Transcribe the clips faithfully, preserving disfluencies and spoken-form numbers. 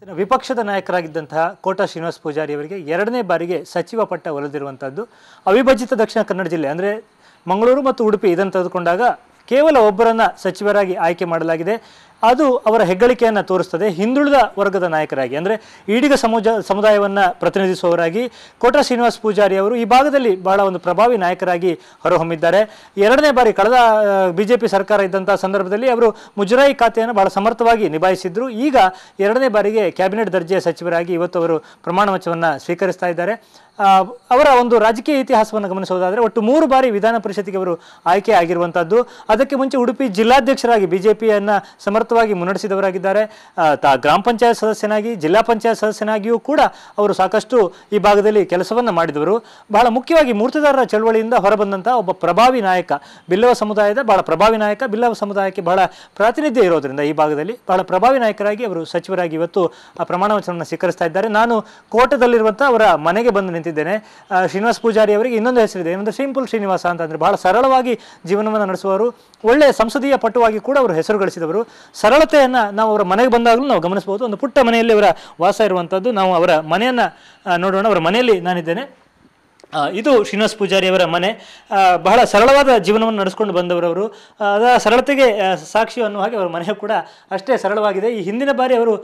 ವಿಪಕ್ಷದ ನಾಯಕರಾಗಿದ್ದಂತಹ ಕೋಟಾ ಶ್ರೀನಿವಾಸ ಪೂಜಾರಿ ಅವರಿಗೆ ಎರಡನೇ ಬಾರಿಗೆ ಸಚಿವ ಪಟ್ಟ ಒಲಿದಿರುವಂತದ್ದು ಅವಿಭಜಿತ ದಕ್ಷಿಣ ಕನ್ನಡ ಜಿಲ್ಲೆ ಅಂದ್ರೆ ಮಂಗಳೂರು ಮತ್ತು ಉಡುಪಿ ಇದನ್ನು ತೆಗೆದುಕೊಂಡಾಗ ಕೇವಲ ಒಬ್ಬರನ್ನ ಸಚಿವರಾಗಿ ಆಯ್ಕೆ ಮಾಡಲಾಗಿದೆ. ಅದು ಅವರ ಹೆಗ್ಗಳಿಕೆಯನ್ನು ತೋರಿಸುತ್ತದೆ. ಹಿಂದುಳಿದ ವರ್ಗದ ನಾಯಕರಾಗಿ ಅಂದರೆ ಈಡಿಗ ಸಮುಜ ಸಮುದಾಯವನ್ನು ಪ್ರತಿನಿಧಿಸುವವರಾಗಿ ಕೋಟಾ ಶ್ರೀನಿವಾಸ ಪೂಜಾರಿ ಅವರು ಈ ಭಾಗದಲ್ಲಿ ಬಹಳ ಒಂದು ಪ್ರಭಾವಿ ನಾಯಕರಾಗಿ ಹೊರಹೊಮ್ಮಿದ್ದಾರೆ. ಎರಡನೇ ಬಾರಿ ಕಳೆದ ಬಿಜೆಪಿ ಸರ್ಕಾರ ಇದ್ದಂಥ ಸಂದರ್ಭದಲ್ಲಿ ಅವರು ಮುಜರಾಯಿ ಖಾತೆಯನ್ನು ಬಹಳ ಸಮರ್ಥವಾಗಿ ನಿಭಾಯಿಸಿದ್ರು. ಈಗ ಎರಡನೇ ಬಾರಿಗೆ ಕ್ಯಾಬಿನೆಟ್ ದರ್ಜೆಯ ಸಚಿವರಾಗಿ ಇವತ್ತು ಅವರು ಪ್ರಮಾಣ ವಚನವನ್ನು ಸ್ವೀಕರಿಸ್ತಾ ಇದ್ದಾರೆ. ಅವರ ಒಂದು ರಾಜಕೀಯ ಇತಿಹಾಸವನ್ನು ಗಮನಿಸುವುದಾದರೆ ಒಟ್ಟು ಮೂರು ಬಾರಿ ವಿಧಾನ ಪರಿಷತ್ತಿಗೆ ಅವರು ಆಯ್ಕೆ ಆಗಿರುವಂಥದ್ದು. ಅದಕ್ಕೆ ಮುಂಚೆ ಉಡುಪಿ ಜಿಲ್ಲಾಧ್ಯಕ್ಷರಾಗಿ ಬಿಜೆಪಿಯನ್ನು ಸಮರ್ಥವಾಗಿ ಮುನ್ನಡೆಸಿದವರಾಗಿದ್ದಾರೆ. ಗ್ರಾಮ ಪಂಚಾಯತ್ ಸದಸ್ಯನಾಗಿ ಜಿಲ್ಲಾ ಪಂಚಾಯತ್ ಸದಸ್ಯನಾಗಿಯೂ ಕೂಡ ಅವರು ಸಾಕಷ್ಟು ಈ ಭಾಗದಲ್ಲಿ ಕೆಲಸವನ್ನು ಮಾಡಿದವರು. ಬಹಳ ಮುಖ್ಯವಾಗಿ ಮೂರ್ತಿದಾರರ ಚಳವಳಿಯಿಂದ ಹೊರಬಂದಂಥ ಒಬ್ಬ ಪ್ರಭಾವಿ ನಾಯಕ, ಬಿಲ್ಲವ ಸಮುದಾಯದ ಬಹಳ ಪ್ರಭಾವಿ ನಾಯಕ. ಬಿಲ್ಲವ ಸಮುದಾಯಕ್ಕೆ ಬಹಳ ಪ್ರಾತಿನಿಧ್ಯ ಇರೋದ್ರಿಂದ ಈ ಭಾಗದಲ್ಲಿ ಬಹಳ ಪ್ರಭಾವಿ ನಾಯಕರಾಗಿ ಅವರು ಸಚಿವರಾಗಿ ಇವತ್ತು ಆ ಪ್ರಮಾಣ ವಚನವನ್ನು ಸ್ವೀಕರಿಸ್ತಾ ಇದ್ದಾರೆ. ನಾನು ಕೋಟದಲ್ಲಿರುವಂಥ ಅವರ ಮನೆಗೆ ಬಂದು ನಿಂತಿದ್ದೇನೆ. ಶ್ರೀನಿವಾಸ ಪೂಜಾರಿ ಅವರಿಗೆ ಇನ್ನೊಂದು ಹೆಸರಿದೆ, ಏನಂದ್ರೆ ಸಿಂಪಲ್ ಶ್ರೀನಿವಾಸ ಅಂತಂದ್ರೆ ಬಹಳ ಸರಳವಾಗಿ ಜೀವನವನ್ನು ನಡೆಸುವವರು, ಒಳ್ಳೆಯ ಸಂಸದೀಯ ಪಟುವಾಗಿ ಕೂಡ ಅವರು ಹೆಸರು ಗಳಿಸಿದವರು. ಸರಳತೆಯನ್ನು ನಾವು ಅವರ ಮನೆಗೆ ಬಂದಾಗಲೂ ನಾವು ಗಮನಿಸಬಹುದು. ಒಂದು ಪುಟ್ಟ ಮನೆಯಲ್ಲಿ ಅವರ ವಾಸ ಇರುವಂಥದ್ದು. ನಾವು ಅವರ ಮನೆಯನ್ನು ನೋಡೋಣ. ಅವರ ಮನೆಯಲ್ಲಿ ನಾನಿದ್ದೇನೆ. ಇದು ಶ್ರೀನಿವಾಸ ಪೂಜಾರಿ ಅವರ ಮನೆ. ಬಹಳ ಸರಳವಾದ ಜೀವನವನ್ನು ನಡೆಸ್ಕೊಂಡು ಬಂದವರವರು. ಅದರ ಸರಳತೆಗೆ ಸಾಕ್ಷಿ ಅನ್ನುವ ಹಾಗೆ ಅವರ ಮನೆ ಕೂಡ ಅಷ್ಟೇ ಸರಳವಾಗಿದೆ. ಈ ಹಿಂದಿನ ಬಾರಿ ಅವರು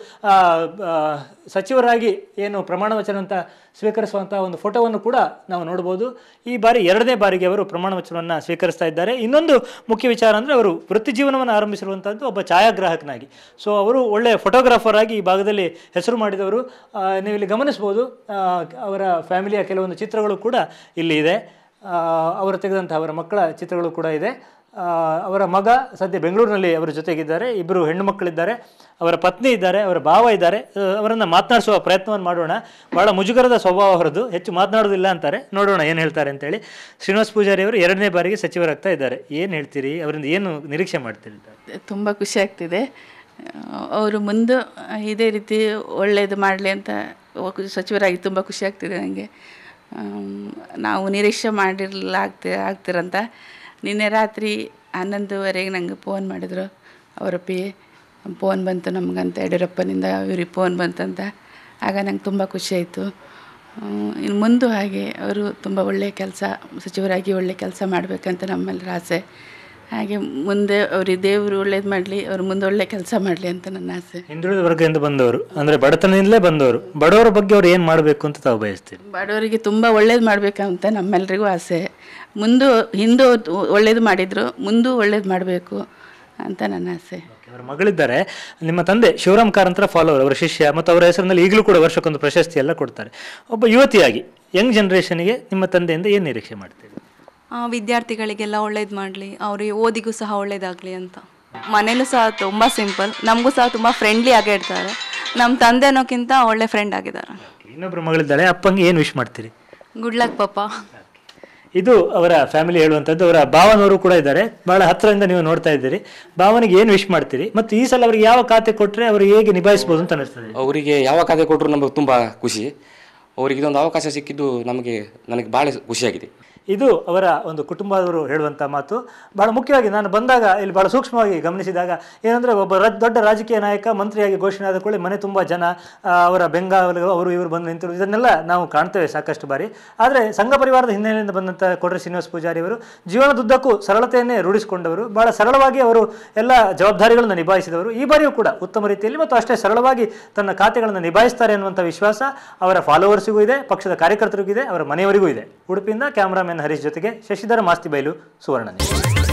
ಸಚಿವರಾಗಿ ಏನು ಪ್ರಮಾಣ ವಚನ ಅಂತ ಸ್ವೀಕರಿಸುವಂಥ ಒಂದು ಫೋಟೋವನ್ನು ಕೂಡ ನಾವು ನೋಡ್ಬೋದು. ಈ ಬಾರಿ ಎರಡನೇ ಬಾರಿಗೆ ಅವರು ಪ್ರಮಾಣ ವಚನವನ್ನು ಸ್ವೀಕರಿಸ್ತಾ ಇದ್ದಾರೆ. ಇನ್ನೊಂದು ಮುಖ್ಯ ವಿಚಾರ ಅಂದರೆ ಅವರು ವೃತ್ತಿ ಜೀವನವನ್ನು ಆರಂಭಿಸಿರುವಂಥದ್ದು ಒಬ್ಬ ಛಾಯಾಗ್ರಾಹಕನಾಗಿ. ಸೊ ಅವರು ಒಳ್ಳೆಯ ಫೋಟೋಗ್ರಾಫರ್ ಆಗಿ ಈ ಭಾಗದಲ್ಲಿ ಹೆಸರು ಮಾಡಿದವರು. ನೀವು ಇಲ್ಲಿ ಗಮನಿಸ್ಬೋದು, ಅವರ ಫ್ಯಾಮಿಲಿಯ ಕೆಲವೊಂದು ಚಿತ್ರಗಳು ಕೂಡ ಇಲ್ಲಿ ಇದೆ. ಅವರು ತೆಗೆದಂಥ ಅವರ ಮಕ್ಕಳ ಚಿತ್ರಗಳು ಕೂಡ ಇದೆ. ಅವರ ಮಗ ಸದ್ಯ ಬೆಂಗಳೂರಿನಲ್ಲಿ ಅವರ ಜೊತೆಗಿದ್ದಾರೆ. ಇಬ್ಬರು ಹೆಣ್ಣು ಮಕ್ಕಳಿದ್ದಾರೆ, ಅವರ ಪತ್ನಿ ಇದ್ದಾರೆ, ಅವರ ಭಾವ ಇದ್ದಾರೆ. ಅವರನ್ನು ಮಾತನಾಡಿಸುವ ಪ್ರಯತ್ನವನ್ನು ಮಾಡೋಣ. ಬಹಳ ಮುಜುಗರದ ಸ್ವಭಾವ ಹೊರದು ಹೆಚ್ಚು ಮಾತನಾಡೋದಿಲ್ಲ ಅಂತಾರೆ. ನೋಡೋಣ ಏನು ಹೇಳ್ತಾರೆ ಅಂತೇಳಿ. ಶ್ರೀನಿವಾಸ ಪೂಜಾರಿ ಅವರು ಎರಡನೇ ಬಾರಿಗೆ ಸಚಿವರಾಗ್ತಾ ಇದ್ದಾರೆ. ಏನು ಹೇಳ್ತೀರಿ? ಅವರಿಂದ ಏನು ನಿರೀಕ್ಷೆ ಮಾಡ್ತೀರಿ? ತುಂಬ ಖುಷಿ ಆಗ್ತಿದೆ. ಅವರು ಮುಂದೆ ಇದೇ ರೀತಿ ಒಳ್ಳೆಯದು ಮಾಡಲಿ ಅಂತ ಸಚಿವರಾಗಿ ತುಂಬ ಖುಷಿ ಆಗ್ತಿದೆ ನನಗೆ. ನಾವು ನಿರೀಕ್ಷೆ ಮಾಡಿರಲಿಲ್ಲ ಆಗ್ತಿ ಆಗ್ತಿರಂತ ನಿನ್ನೆ ರಾತ್ರಿ ಹನ್ನೊಂದುವರೆಗೆ ನಂಗೆ ಫೋನ್ ಮಾಡಿದ್ರು. ಅವರ ಪಿ ಫೋನ್ ಬಂತು ನಮಗಂತ, ಯಡಿಯೂರಪ್ಪನಿಂದ ಇವ್ರಿಗೆ ಫೋನ್ ಬಂತಂತ. ಆಗ ನಂಗೆ ತುಂಬ ಖುಷಿ ಆಯಿತು. ಇನ್ನು ಮುಂದೆ ಹಾಗೆ ಅವರು ತುಂಬ ಒಳ್ಳೆಯ ಕೆಲಸ, ಸಚಿವರಾಗಿ ಒಳ್ಳೆಯ ಕೆಲಸ ಮಾಡಬೇಕಂತ ನಮ್ಮೆಲ್ಲರ ಆಸೆ. ಹಾಗೆ ಮುಂದೆ ಅವ್ರಿಗೆ ದೇವರು ಒಳ್ಳೇದು ಮಾಡಲಿ, ಅವ್ರು ಮುಂದೆ ಒಳ್ಳೆ ಕೆಲಸ ಮಾಡಲಿ ಅಂತ ನನ್ನ ಆಸೆ. ಹಿಂದುಳಿದ ವರ್ಗದಿಂದ ಬಂದವರು ಅಂದರೆ ಬಡತನದಿಂದಲೇ ಬಂದವರು, ಬಡವರ ಬಗ್ಗೆ ಅವ್ರು ಏನು ಮಾಡಬೇಕು ಅಂತ ತಾವು ಬಯಸ್ತೀರಿ? ಬಡವರಿಗೆ ತುಂಬ ಒಳ್ಳೇದು ಮಾಡಬೇಕಂತ ನಮ್ಮೆಲ್ಲರಿಗೂ ಆಸೆ. ಮುಂದೆ ಹಿಂದೂ ಒಳ್ಳೇದು ಮಾಡಿದರು, ಮುಂದೂ ಒಳ್ಳೇದು ಮಾಡಬೇಕು ಅಂತ ನನ್ನ ಆಸೆ. ಅವರ ಮಗಳಿದ್ದಾರೆ, ನಿಮ್ಮ ತಂದೆ ಶಿವರಾಮ್ ಕಾರಂತರ ಫಾಲೋವರ್, ಅವರ ಶಿಷ್ಯ, ಮತ್ತು ಅವರ ಹೆಸರಿನಲ್ಲಿ ಈಗಲೂ ಕೂಡ ವರ್ಷಕ್ಕೊಂದು ಪ್ರಶಸ್ತಿ ಎಲ್ಲ ಕೊಡ್ತಾರೆ. ಒಬ್ಬ ಯುವತಿಯಾಗಿ ಯಂಗ್ ಜನ್ರೇಷನ್ಗೆ ನಿಮ್ಮ ತಂದೆಯಿಂದ ಏನು ನಿರೀಕ್ಷೆ ಮಾಡ್ತೀರಿ? ವಿದ್ಯಾರ್ಥಿಗಳಿಗೆಲ್ಲ ಒಳ್ಳೇದು ಮಾಡಲಿ, ಅವ್ರಿಗೆ ಓದಿಗೂ ಸಹ ಒಳ್ಳೇದಾಗಲಿ ಅಂತ. ಮನೇಲೂ ಸಹ ತುಂಬ ಸಿಂಪಲ್, ನಮಗೂ ಸಹ ತುಂಬ ಫ್ರೆಂಡ್ಲಿ ಆಗೇ ಇರ್ತಾರೆ. ನಮ್ಮ ತಂದೆ ಅನ್ನೋಕ್ಕಿಂತ ಒಳ್ಳೆ ಫ್ರೆಂಡ್ ಆಗಿದ್ದಾರೆ. ಇನ್ನೊಬ್ರು ಮಗಳಿದ್ದಾಳೆ, ಅಪ್ಪಂಗೆ ಏನು ವಿಶ್ ಮಾಡ್ತೀರಿ? ಗುಡ್ ಲಕ್ ಪಾಪ. ಇದು ಅವರ ಫ್ಯಾಮಿಲಿ ಹೇಳುವಂಥದ್ದು. ಅವರ ಭಾವನವರು ಕೂಡ ಇದ್ದಾರೆ, ಬಹಳ ಹತ್ತಿರದಿಂದ ನೀವು ನೋಡ್ತಾ ಇದ್ದೀರಿ. ಭಾವನಿಗೆ ಏನು ವಿಶ್ ಮಾಡ್ತೀರಿ ಮತ್ತು ಈ ಸಲ ಅವರಿಗೆ ಯಾವ ಖಾತೆ ಕೊಟ್ಟರೆ ಅವರು ಹೇಗೆ ನಿಭಾಯಿಸ್ಬೋದು ಅಂತ ಅನಿಸ್ತದೆ? ಅವರಿಗೆ ಯಾವ ಖಾತೆ ಕೊಟ್ಟರು ನಮಗೆ ತುಂಬ ಖುಷಿ. ಅವರಿಗೆ ಇದೊಂದು ಅವಕಾಶ ಸಿಕ್ಕಿದ್ದು ನಮಗೆ ನನಗೆ ಭಾಳ ಖುಷಿಯಾಗಿದೆ. ಇದು ಅವರ ಒಂದು ಕುಟುಂಬದವರು ಹೇಳುವಂಥ ಮಾತು. ಭಾಳ ಮುಖ್ಯವಾಗಿ ನಾನು ಬಂದಾಗ ಇಲ್ಲಿ ಭಾಳ ಸೂಕ್ಷ್ಮವಾಗಿ ಗಮನಿಸಿದಾಗ ಏನಂದರೆ ಒಬ್ಬ ರ ದೊಡ್ಡ ರಾಜಕೀಯ ನಾಯಕ ಮಂತ್ರಿಯಾಗಿ ಘೋಷಣೆ ಆದ ಕೂಡಲೇ ಮನೆ ತುಂಬ ಜನ, ಅವರ ಬೆಂಗಾವಲು ಅವರು ಇವರು ಬಂದು ನಿಂತಿರು, ಇದನ್ನೆಲ್ಲ ನಾವು ಕಾಣ್ತೇವೆ ಸಾಕಷ್ಟು ಬಾರಿ. ಆದರೆ ಸಂಘ ಪರಿವಾರದ ಹಿನ್ನೆಲೆಯಿಂದ ಬಂದಂಥ ಕೋಟಾ ಶ್ರೀನಿವಾಸ ಪೂಜಾರಿ ಅವರು ಜೀವನದುದ್ದಕ್ಕೂ ಸರಳತೆಯನ್ನೇ ರೂಢಿಸಿಕೊಂಡವರು. ಭಾಳ ಸರಳವಾಗಿ ಅವರು ಎಲ್ಲ ಜವಾಬ್ದಾರಿಗಳನ್ನು ನಿಭಾಯಿಸಿದವರು. ಈ ಬಾರಿಯೂ ಕೂಡ ಉತ್ತಮ ರೀತಿಯಲ್ಲಿ ಮತ್ತು ಅಷ್ಟೇ ಸರಳವಾಗಿ ತನ್ನ ಖಾತೆಗಳನ್ನು ನಿಭಾಯಿಸ್ತಾರೆ ಅನ್ನುವಂಥ ವಿಶ್ವಾಸ ಅವರ ಫಾಲೋವರ್ಸಿಗೂ ಇದೆ, ಪಕ್ಷದ ಕಾರ್ಯಕರ್ತರಿಗೂ ಇದೆ, ಅವರ ಮನೆಯವರಿಗೂ ಇದೆ. ಉಡುಪಿಯಿಂದ ಕ್ಯಾಮ್ರಾಮನ್ ಹರೀಶ್ ಜೊತೆಗೆ ಶಶಿಧರ ಮಾಸ್ತಿಬೈಲು, ಸುವರ್ಣ ನ್ಯೂಸ್.